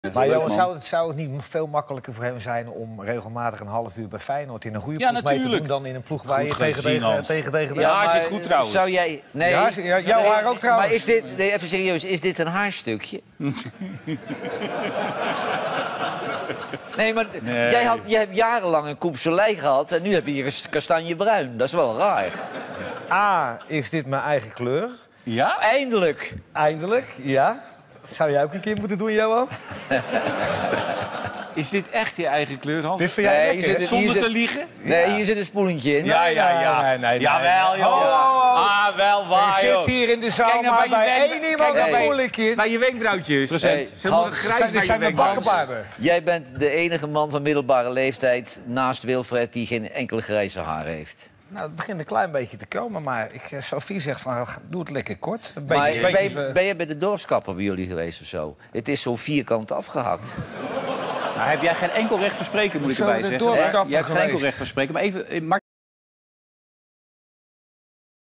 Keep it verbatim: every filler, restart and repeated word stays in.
Maar Johan, zou het, zou het niet veel makkelijker voor hem zijn om regelmatig een half uur bij Feyenoord in een goede ja, ploeg mee te doen dan in een ploeg waar je tegen tegen tegen tegen ja, maar zit goed trouwens. Zou jij... Nee, ja, ja, jouw haar ook trouwens. Maar is dit, nee, even serieus, is dit een haarstukje? Nee, maar nee. Jij, had, jij hebt jarenlang een Coupe Soleil gehad en nu heb je hier kastanjebruin. Dat is wel raar. A, is dit mijn eigen kleur? Ja? Eindelijk. Eindelijk, ja. Zou jij ook een keer moeten doen, Johan? Is dit echt je eigen kleur, Hans? Dit vind jij Nee, lekker, hier hè? zit- Zonder hier te zit- liegen? Nee, hier zit een spoelentje in. Ja, ja, ja. Nee, nee, nee. Jawel, joh. Oh, oh, oh. Ah, wel waar, Je joh. zit hier in de zaal Kijk nou maar bij je bij wenk- één kijk iemand nou een bij- spoelentje in. Bij je wenkbrauwtjes. Hey, Ze hebben Hans, grijs Zijn, bij dit je zijn mijn wenkbrauwtjes. bakkenbaarden. Jij bent de enige man van middelbare leeftijd naast Wilfred die geen enkele grijze haar heeft. Nou, het begint een klein beetje te komen, maar ik, eh, Sophie zegt van, doe het lekker kort. Een Maar beetje, ben, beetje, je, eh, ben je bij de dorpskapper bij jullie geweest of zo? Het is zo vierkant afgehakt. Nou, heb jij geen enkel recht van spreken, moet ik Zo, erbij de zeggen. dorpskapper Je hebt geen enkel geweest. recht van spreken. Maar even,